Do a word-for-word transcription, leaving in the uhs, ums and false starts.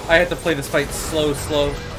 I have to play this fight slow, slow.